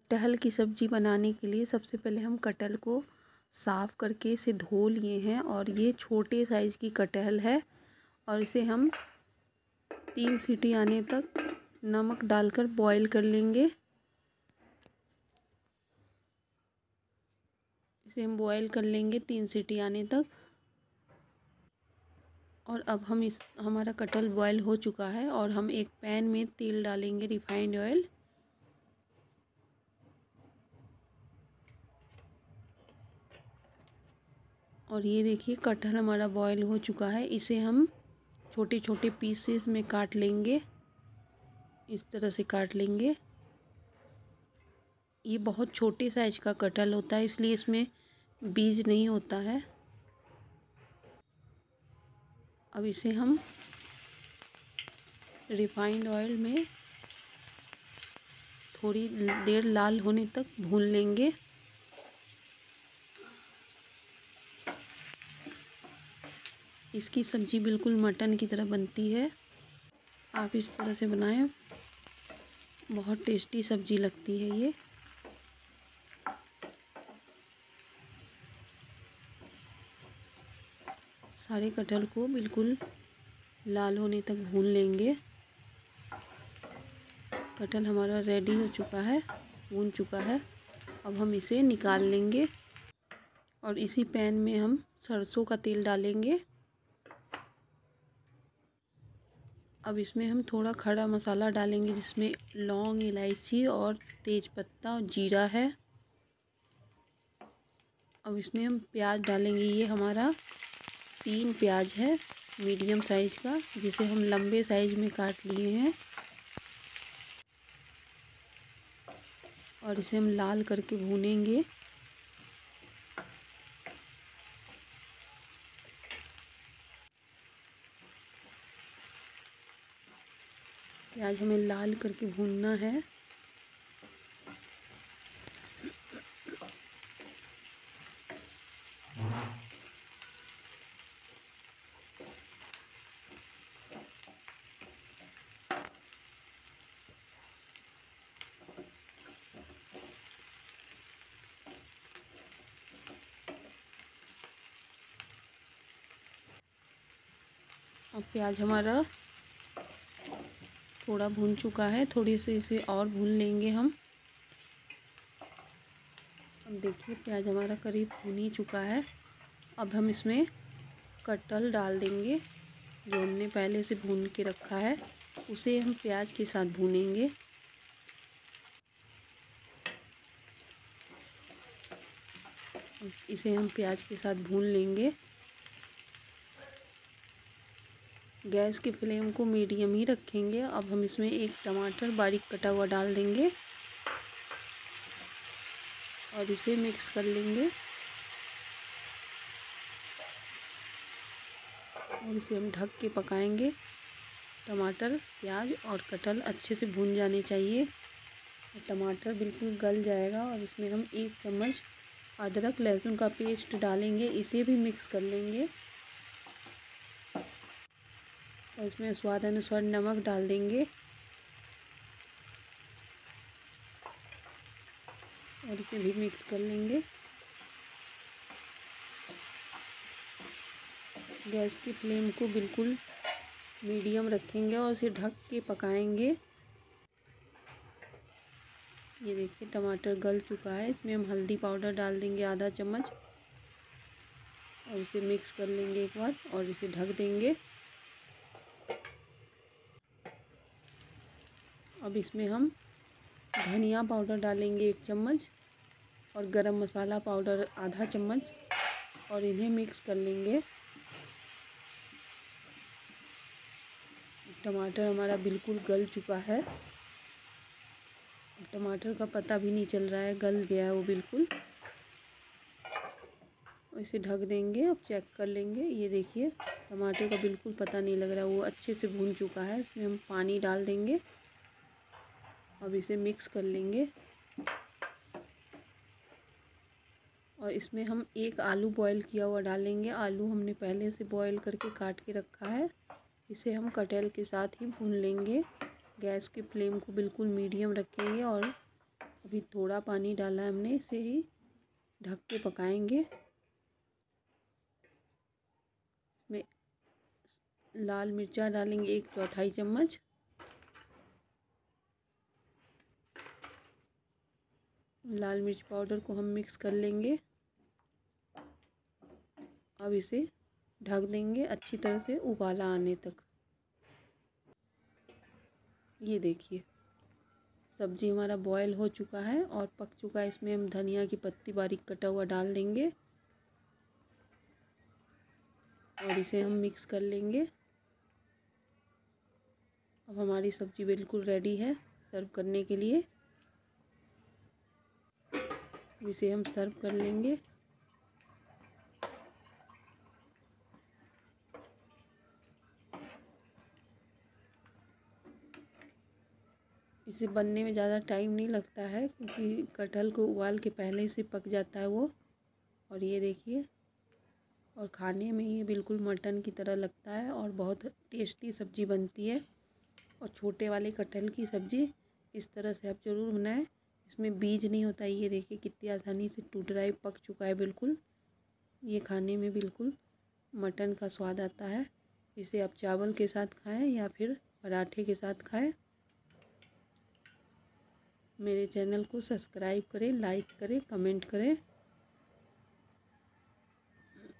कटहल की सब्ज़ी बनाने के लिए सबसे पहले हम कटहल को साफ़ करके इसे धो लिए हैं और ये छोटे साइज़ की कटहल है और इसे हम 3 सीटी आने तक नमक डालकर बॉईल कर लेंगे। इसे हम बॉईल कर लेंगे 3 सीटी आने तक। और अब हमारा कटहल बॉईल हो चुका है और हम एक पैन में तेल डालेंगे, रिफाइंड ऑयल। और ये देखिए कटहल हमारा बॉईल हो चुका है। इसे हम छोटे छोटे पीसेस में काट लेंगे, इस तरह से काट लेंगे। ये बहुत छोटे साइज का कटहल होता है इसलिए इसमें बीज नहीं होता है। अब इसे हम रिफाइंड ऑयल में थोड़ी देर लाल होने तक भून लेंगे। इसकी सब्ज़ी बिल्कुल मटन की तरह बनती है, आप इस तरह से बनाएं, बहुत टेस्टी सब्ज़ी लगती है ये। सारे कटहल को बिल्कुल लाल होने तक भून लेंगे। कटहल हमारा रेडी हो चुका है, भून चुका है। अब हम इसे निकाल लेंगे और इसी पैन में हम सरसों का तेल डालेंगे। अब इसमें हम थोड़ा खड़ा मसाला डालेंगे जिसमें लौंग, इलायची और तेज़पत्ता और जीरा है। अब इसमें हम प्याज डालेंगे। ये हमारा 3 प्याज है मीडियम साइज़ का, जिसे हम लंबे साइज़ में काट लिए हैं। और इसे हम लाल करके भूनेंगे। प्याज हमें लाल करके भूनना है। अब प्याज हमारा थोड़ा भून चुका है, थोड़ी सी इसे और भून लेंगे हम। अब देखिए प्याज हमारा करीब भून ही चुका है। अब हम इसमें कटहल डाल देंगे जो हमने पहले से भून के रखा है, उसे हम प्याज के साथ भूनेंगे। इसे हम प्याज के साथ भून लेंगे। गैस की फ्लेम को मीडियम ही रखेंगे। अब हम इसमें एक टमाटर बारीक कटा हुआ डाल देंगे और इसे मिक्स कर लेंगे। और इसे हम ढक के पकाएंगे। टमाटर, प्याज और कटहल अच्छे से भून जाने चाहिए। टमाटर बिल्कुल गल जाएगा और इसमें हम 1 चम्मच अदरक लहसुन का पेस्ट डालेंगे। इसे भी मिक्स कर लेंगे और इसमें स्वाद अनुसार नमक डाल देंगे और इसे भी मिक्स कर लेंगे। गैस की फ्लेम को बिल्कुल मीडियम रखेंगे और इसे ढक के पकाएंगे। ये देखिए टमाटर गल चुका है। इसमें हम हल्दी पाउडर डाल देंगे आधा चम्मच और इसे मिक्स कर लेंगे एक बार और इसे ढक देंगे। अब इसमें हम धनिया पाउडर डालेंगे 1 चम्मच और गरम मसाला पाउडर आधा चम्मच और इन्हें मिक्स कर लेंगे। टमाटर हमारा बिल्कुल गल चुका है। टमाटर का पता भी नहीं चल रहा है, गल गया है वो बिल्कुल। इसे ढक देंगे। अब चेक कर लेंगे। ये देखिए टमाटर का बिल्कुल पता नहीं लग रहा, वो अच्छे से भून चुका है। इसमें हम पानी डाल देंगे। अब इसे मिक्स कर लेंगे और इसमें हम 1 आलू बॉईल किया हुआ डालेंगे। आलू हमने पहले से बॉईल करके काट के रखा है। इसे हम कटहल के साथ ही भून लेंगे। गैस की फ्लेम को बिल्कुल मीडियम रखेंगे और अभी थोड़ा पानी डाला है हमने, इसे ही ढक के पकाएंगे। इसमें लाल मिर्चा डालेंगे 1/4 चम्मच। लाल मिर्च पाउडर को हम मिक्स कर लेंगे। अब इसे ढक देंगे अच्छी तरह से उबाला आने तक। ये देखिए सब्जी हमारा बॉयल हो चुका है और पक चुका है। इसमें हम धनिया की पत्ती बारीक कटा हुआ डाल देंगे और इसे हम मिक्स कर लेंगे। अब हमारी सब्जी बिल्कुल रेडी है सर्व करने के लिए। इसे हम सर्व कर लेंगे। इसे बनने में ज़्यादा टाइम नहीं लगता है क्योंकि कटहल को उबाल के पहले से पक जाता है वो। और ये देखिए, और खाने में ये बिल्कुल मटन की तरह लगता है और बहुत टेस्टी सब्ज़ी बनती है। और छोटे वाले कटहल की सब्ज़ी इस तरह से आप ज़रूर बनाएं। इसमें बीज नहीं होता। ये देखिए कितनी आसानी से टूट रहा है, पक चुका है बिल्कुल। ये खाने में बिल्कुल मटन का स्वाद आता है। इसे आप चावल के साथ खाएं या फिर पराठे के साथ खाएं। मेरे चैनल को सब्सक्राइब करें, लाइक करें, कमेंट करें।